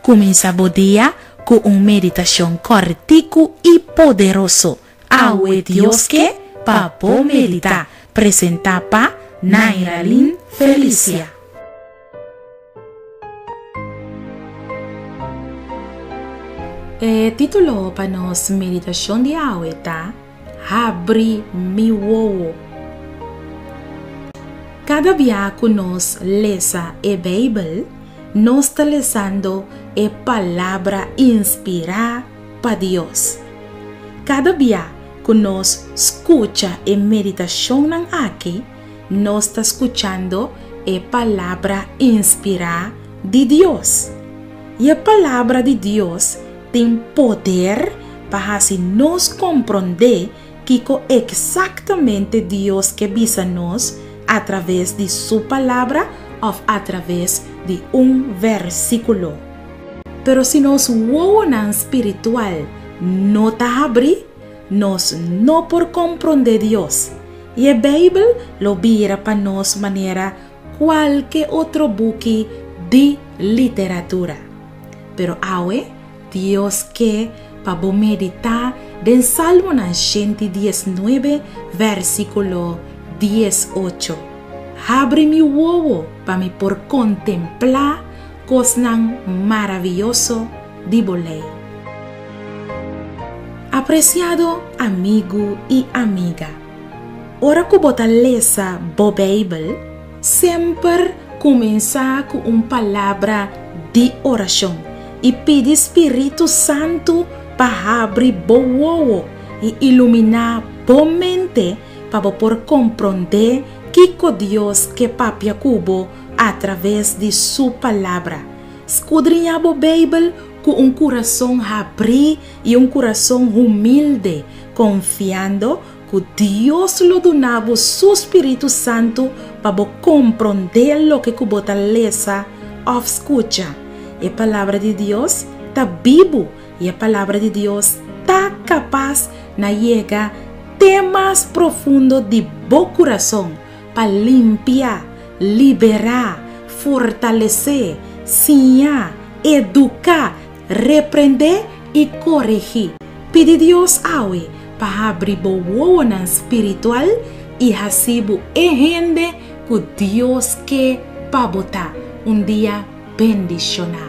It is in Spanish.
Comienza el día con una meditación cortico y poderoso. Awe Dios que papo medita. Presenta pa Nairalyn Felicia. Título para nos meditación de hoy está Abri mi wowo. Cada día que nos lesa a Bíblia, nos está leyendo a palavra inspirada para Dios. Cada día que nos escucha a meditación aquí, nos está escuchando a palavra inspirada de Dios. Y a palavra de Dios tem poder para assim nos compreender que é exatamente Deus que visa nós através de sua palavra ou através de versículo. Pero se nós não espiritual não está abrir, nós não por compreender Deus. E a Bíblia lo vira para nós maneira qualquer outro book de literatura. Pero awe Dios que para meditar en Salmo 119, versículo 18. Abre mi wowo para mí por contemplar cosas maravilloso de bolé. Apreciado amigo y amiga, ora que bota lesa bo Bíblia, sempre começa com uma palavra de oração. E pede Espírito Santo para abrir boa e iluminar a mente para poder compreender que Deus que papia cubo através de sua palavra. Escudrinhar a Bíblia com coração abrir e coração humilde, confiando que Deus lo donava seu Espírito Santo para compreender o que bota lesa ou escucha. A palavra de Deus está vivo e a palavra de Deus está capaz de chegar até mais profundo de bom coração para limpar, liberar, fortalecer, ensinar, educar, repreender e corrigir. Pede Deus hoje para abrir boa na espiritual e receber a gente que Deus quer para botar dia bendicionar.